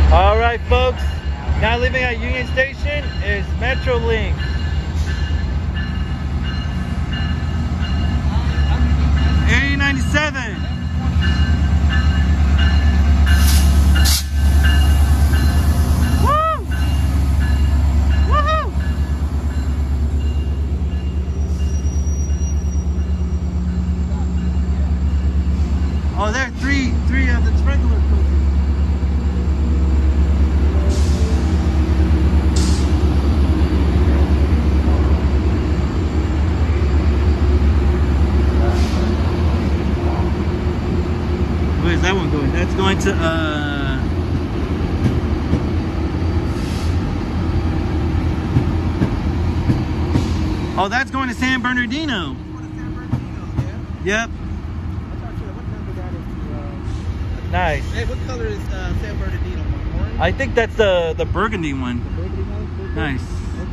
All right, folks. Now leaving at Union Station is Metrolink. Area 97. Woo! Woohoo! Oh, there are three of the regular coaches. Where's that one going? That's going to oh, that's going to San Bernardino. Yep. Nice. Hey, what color is San Bernardino one? Orange? I think that's the burgundy one. The burgundy one? Nice.